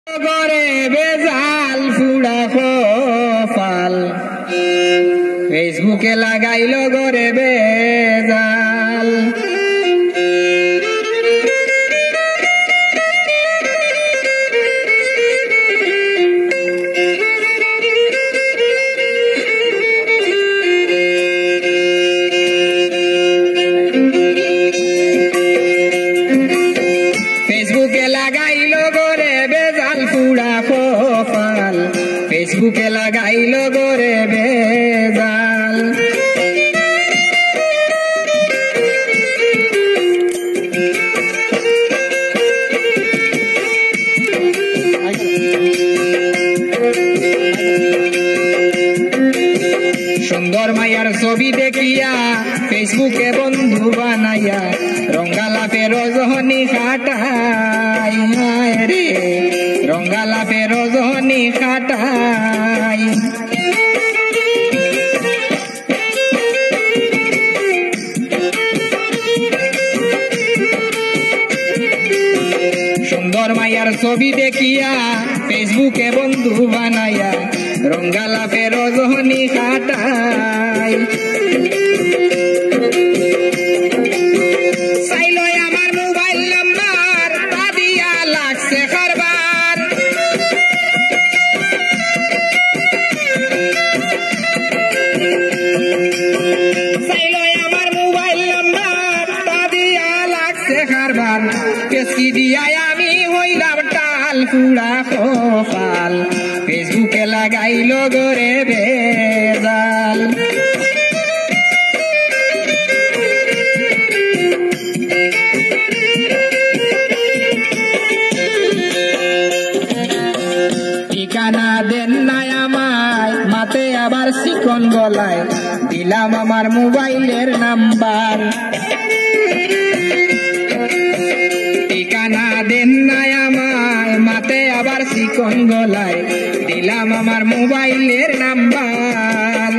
করে বেজাল ফুড়া কপাল ফেসবুকে লাগাইল গরে বেজাল ফেসবুকে লাগাইল গরে বেজাল ফুড়া কপাল ফেসবুকে লাগাইল গরে বেজাল সুন্দর মায়ার ছবি দেখিয়া ফেসবুকে বন্ধু বানাইয়া রঙ্গালা ফেরোজনি খাটাই রে রঙ্গালা ফেরোজনি খাটাই সুন্দর মায়ার ছবি দেখিয়া ফেসবুকে বন্ধু বানাইয়া রঙ্গালা ফেরোজনি খাটাই চাইলো আমার মোবাইল নাম্বার তা দিয়া লাগছে কারবার চাইলো আমার মোবাইল নাম্বার তা দিয়া লাগছে কারবার পেছি দিয়াই আমি হইলাম টাল ফুড়া কপাল ফেসবুকে লাগাইল গরে বেজাল ঠিকানা দেন নাই আমায় মাতে আবার চিকন গলায় দিলাম আমার মোবাইলের নাম্বার ঠিকানা দেন নাই আমায় মাতে আবার চিকন গলায় দিলাম আমার মোবাইলের নাম্বার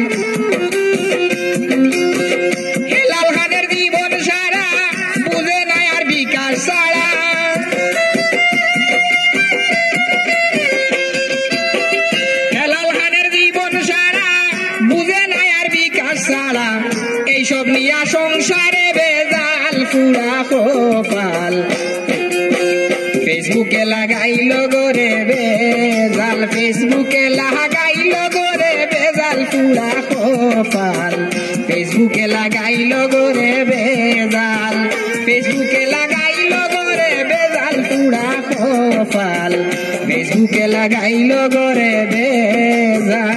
হেলাল খানের জীবন সারা বুঝে নাই আর বিকাশ সারা হেলাল খানের জীবন সারা বুঝে নাই আর বিকাশ সারা এইসব নিয়া সংসারে বেজাল ফুড়া কপাল ফেসবুকে লাগাইল গরে বেজাল ফেসবুকে লাগাইল গরে বেজাল ফুড়া কপাল ফেসবুকে লাগাইল গরে বেজাল ফেসবুকে লাগাইল গরে বেজাল ফুড়া কপাল ফেসবুকে লাগাইল গরে বেজাল।